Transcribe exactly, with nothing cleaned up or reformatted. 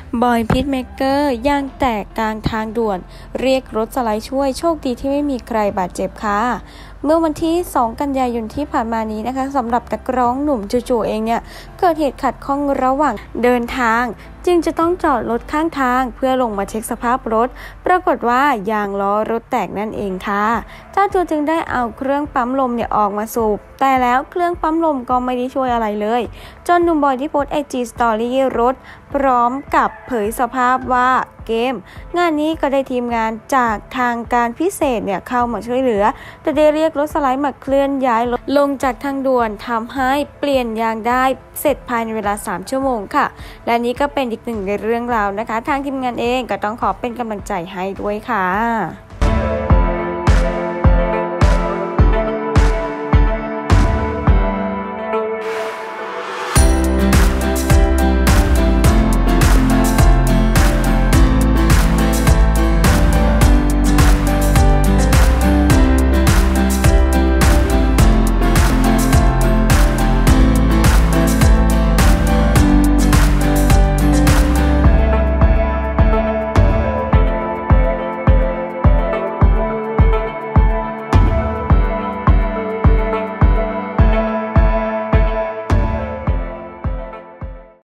บอยพีทเมกเกอร์ยางแตกกลางทางด่วนเรียกรถสไลด์ช่วยโชคดีที่ไม่มีใครบาดเจ็บค่ะเมื่อวันที่สองกันยายนที่ผ่านมานี้นะคะสำหรับนักร้องหนุ่มจู่ๆเองเนี่ยเกิดเหตุขัดข้องระหว่างเดินทางจึงจะต้องจอดรถข้างทางเพื่อลงมาเช็คสภาพรถปรากฏว่ายางล้อรถแตกนั่นเองค่ะเจ้าตัวจึงได้เอาเครื่องปั๊มลมเนี่ยออกมาสูบแต่แล้วเครื่องปั๊มลมก็ไม่ได้ช่วยอะไรเลยจนหนุ่มบอยที่โพสต์ไอจีสตอรี่รถพร้อมกับเผยสภาพว่าเกมงานนี้ก็ได้ทีมงานจากทางการพิเศษเนี่ยเข้ามาช่วยเหลือแต่ได้เรียกรถสไลด์มาเคลื่อนย้ายรถลงจากทางด่วนทำให้เปลี่ยนยางได้เสร็จภายในเวลาสามชั่วโมงค่ะและนี้ก็เป็นอีกหนึ่งในเรื่องราวนะคะทางทีมงานเองก็ต้องขอเป็นกำลังใจให้ด้วยค่ะ